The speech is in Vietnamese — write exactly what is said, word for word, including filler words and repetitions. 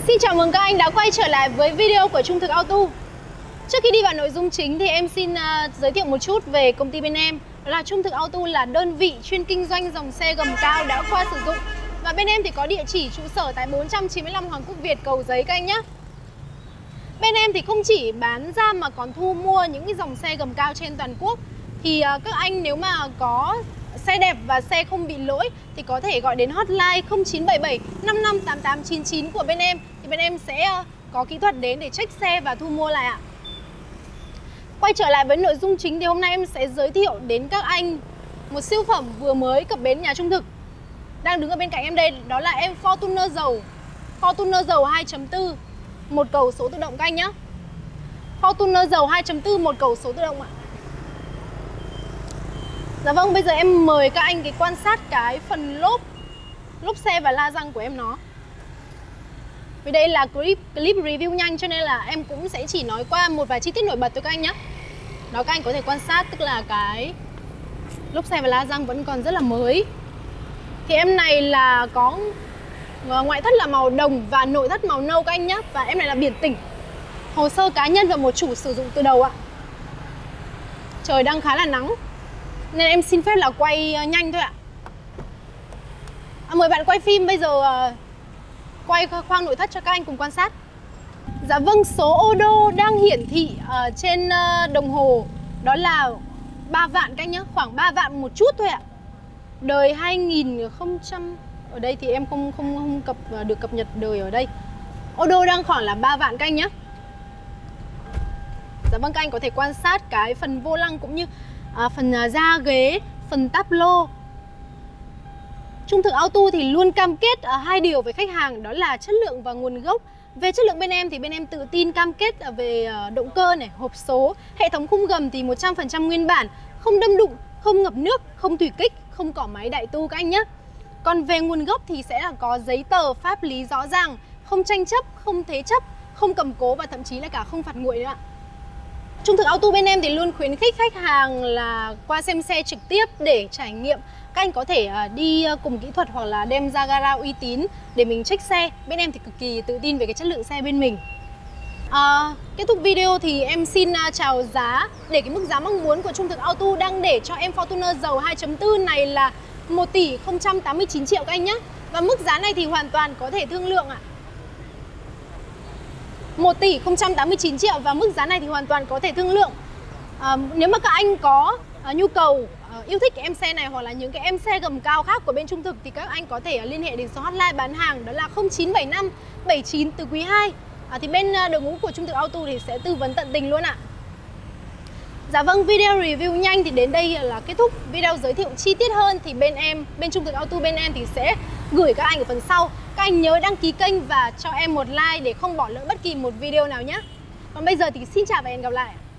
Xin chào mừng các anh đã quay trở lại với video của Trung Thực Auto. Trước khi đi vào nội dung chính thì em xin uh, giới thiệu một chút về công ty bên em. Đó là Trung Thực Auto là đơn vị chuyên kinh doanh dòng xe gầm cao đã qua sử dụng. Và bên em thì có địa chỉ trụ sở tại bốn trăm chín mươi lăm Hoàng Quốc Việt, Cầu Giấy các anh nhé. Bên em thì không chỉ bán ra mà còn thu mua những cái dòng xe gầm cao trên toàn quốc. Thì uh, các anh nếu mà có xe đẹp và xe không bị lỗi thì có thể gọi đến hotline không chín bảy bảy năm năm tám tám chín chín của bên em. Thì bên em sẽ có kỹ thuật đến để check xe và thu mua lại ạ. Quay trở lại với nội dung chính thì hôm nay em sẽ giới thiệu đến các anh một siêu phẩm vừa mới cập bến nhà Trung Thực. Đang đứng ở bên cạnh em đây, đó là em Fortuner dầu Fortuner dầu hai chấm bốn, một cầu số tự động các anh nhé. Fortuner dầu hai chấm bốn, một cầu số tự động ạ. Dạ vâng, bây giờ em mời các anh cái quan sát cái phần lốp lốp xe và la răng của em nó. Vì đây là clip, clip review nhanh cho nên là em cũng sẽ chỉ nói qua một vài chi tiết nổi bật thôi các anh nhé. Đó, các anh có thể quan sát, tức là cái lốp xe và la răng vẫn còn rất là mới. Thì em này là có ngoại thất là màu đồng và nội thất màu nâu các anh nhé. Và em này là biển tỉnh, hồ sơ cá nhân và một chủ sử dụng từ đầu ạ. Trời đang khá là nắng nên em xin phép là quay nhanh thôi ạ. À, mời bạn quay phim bây giờ uh, quay khoang nội thất cho các anh cùng quan sát. Dạ vâng, số ô đô đang hiển thị uh, trên uh, đồng hồ đó là ba vạn các anh nhé, khoảng ba vạn một chút thôi ạ. Đời hai nghìn không trăm, ở đây thì em không không không cập được cập nhật đời ở đây. Ô đô đang khoảng là ba vạn các anh nhé. Dạ vâng, các anh có thể quan sát cái phần vô lăng cũng như À, phần uh, da ghế, phần táp lô. Trung Thực Auto thì luôn cam kết uh, hai điều với khách hàng, đó là chất lượng và nguồn gốc. Về chất lượng bên em thì bên em tự tin cam kết uh, về uh, động cơ này, hộp số, hệ thống khung gầm thì một trăm phần trăm nguyên bản, không đâm đụng, không ngập nước, không tùy kích, không cỏ máy đại tu các anh nhé. Còn về nguồn gốc thì sẽ là có giấy tờ pháp lý rõ ràng, không tranh chấp, không thế chấp, không cầm cố và thậm chí là cả không phạt nguội nữa ạ. Trung Thực Auto bên em thì luôn khuyến khích khách hàng là qua xem xe trực tiếp để trải nghiệm. Các anh có thể đi cùng kỹ thuật hoặc là đem ra gara uy tín để mình check xe. Bên em thì cực kỳ tự tin về cái chất lượng xe bên mình. à, Kết thúc video thì em xin chào giá. Để cái mức giá mong muốn của Trung Thực Auto đang để cho em Fortuner dầu hai chấm bốn này là một tỷ không trăm tám mươi chín triệu các anh nhé. Và mức giá này thì hoàn toàn có thể thương lượng ạ. một tỷ không trăm tám mươi chín triệu và mức giá này thì hoàn toàn có thể thương lượng. à, Nếu mà các anh có à, nhu cầu à, yêu thích cái em xe này hoặc là những cái em xe gầm cao khác của bên Trung Thực thì các anh có thể liên hệ đến số hotline bán hàng đó là không chín bảy năm bảy chín từ quý hai. à, Thì bên đội ngũ của Trung Thực Auto thì sẽ tư vấn tận tình luôn ạ. Dạ vâng, video review nhanh thì đến đây là kết thúc. Video giới thiệu chi tiết hơn thì bên em, bên Trung Thực Auto bên em thì sẽ gửi các anh ở phần sau. Các anh nhớ đăng ký kênh và cho em một like để không bỏ lỡ bất kỳ một video nào nhé. Còn bây giờ thì xin chào và hẹn gặp lại.